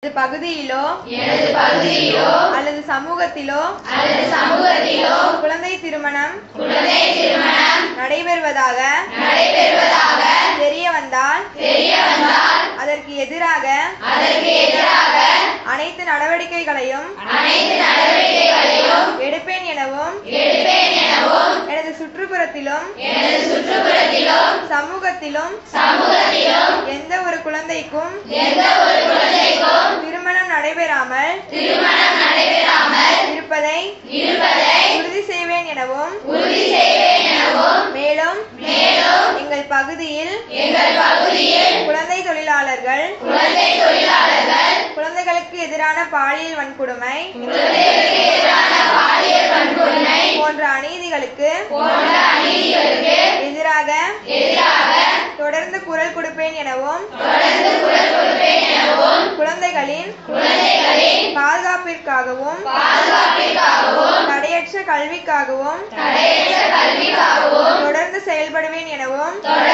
பகுதியிலோ அல்லது சமூகத்திலோ குழந்தை திருமணம் நடைபெறுவதாக தெரிய வந்தால் அதற்கு எதிராக அனைத்து நடவடிக்கைகளையும் எடுப்பேன் எனவும் எனது சுற்றுப்புறத்திலும் சமூகத்திலும் எந்த ஒரு குழந்தைக்கும் திருமணம் நடைபெறாமல் இருப்பதை உறுதி செய்வேன் எனவும் மேலும் எங்கள் பகுதியில் குழந்தை தொழிலாளர்கள் குழந்தைகளுக்கு எதிரான பாலியல் வன்கொடுமை போன்ற அநீதிகளுக்கு எதிராக தொடர்ந்து குரல் கொடுப்பேன் எனவும் குழந்தைகளின் பாதுகாப்பிற்காகவும் தடையற்ற கல்விக்காகவும் தொடர்ந்து செயல்படுவேன் எனவும்